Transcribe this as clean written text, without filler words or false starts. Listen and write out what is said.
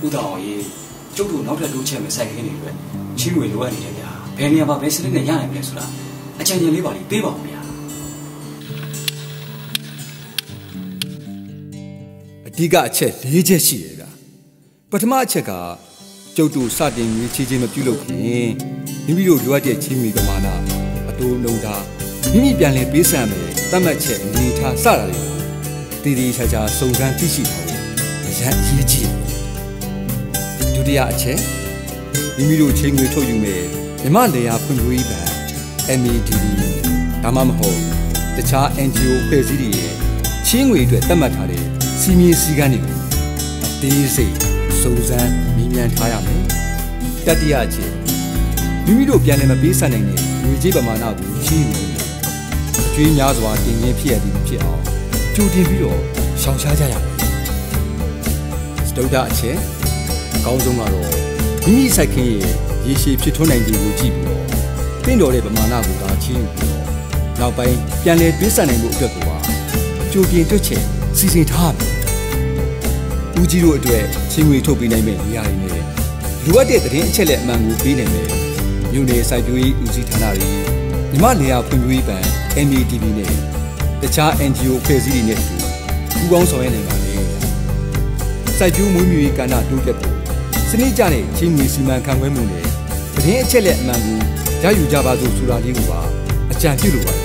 ဥတောင်ကြီးကျုပ်တို့နောက်ထပ်တိုးချက်မဲ့စိုက်ခင်းတွေအတွက်ချင်းတွေလိုအပ်နေတယ်ဗျာဘယ်နေရာမှာဘယ်စနစ်နဲ့ရနိုင်မလဲဆိုတာအကြံဉာဏ်လေးပါလေးပေးပါဦးဗျာအဓိကအချက်၄ချက်ရှိတယ်ဗျာပထမအချက်ကကျုပ်တို့စတင်ငွေချေးခြင်းမပြုလုပ်ခင်မိမိတို့လိုအပ်တဲ့ချင်းတွေပမာဏအတိုးနှုန်းထားမိမိပြန်လည်ပေးဆပ်မယ်တတ်မှတ်ချက်အနေထားစတာတွေတည်တည်ချာချာစုံစမ်းသိရှိထားဖို့အရန်အရေးကြီးဒုတိယအချက်မိမိတို့ချင်းငွေထုတ်ယူမယ်မြမလေယာဖွံ့ဖြိုးရေးဘဏ် MADB ဒါမှမဟုတ်တခြား NGO ဖွဲ့စည်းတွေရဲ့ချင်းငွေအတွက်သတ်မှတ်ထားတဲ့စီမင်းစည်းကမ်းတွေကိုအသေးစိတ်စုံစမ်းမြင်မြန်ထားရမယ်တတိယအချက်မိမိတို့ပြန်လည်မပေးဆပ်နိုင်တဲ့ငွေကြေးပမာဏကိုချီးယူနေတယ်အကျွေးများစွာတင်ရင်းဖြစ်ရသည်ဖြစ်အောင်ကြိုတင်ပြီးတော့ရှောင်ရှားကြရမယ်စတုဒ္ဓအချက်အကောင်းဆုံးကတော့မိမိစိုက်ခင်းရဲ့ရေရှည်ဖြစ်ထွန်းနိုင်ခြင်းကိုကြည့်ပြီးတော့တင့်တော်တဲ့ပမာဏကိုသာချီးယူပြီးတော့နောက်ပိုင်းပြန်လည်ပေးဆပ်နိုင်ဖို့အတွက်ကိုပါကြိုတင်တွက်ချက်စီစဉ်ထားမယ်ဦးကြီးတို့အတွက်ချင်းငွေထုတ်ပေးနိုင်မယ့်နေရာတွေနဲ့လိုအပ်တဲ့သတင်းအချက်လက်အမှန်ကိုပေးနိုင်မယ်မြို့နယ်စိုက်ပျိုးရေးဦးစီးဌာနတွေမြမလေယာဖွံ့ဖြိုးရေးဘဏ် MADB နဲ့တခြား NGO အဖွဲ့အစည်းတွေနဲ့အတူပူးပေါင်းဆောင်ရွက်နိုင်ပါလေစိုက်ပျိုးမွေးမြူရေးကဏ္ဍတိုးတက်ဖို့စနစ်ကျတဲ့ချင်းငွေစီမံခန့်ခွဲမှုနဲ့သတင်းအချက်လက်အမှန်ကိုရယူကြပါစို့ဆိုတာလေးကိုပါအကြံပြုလိုပါတယ်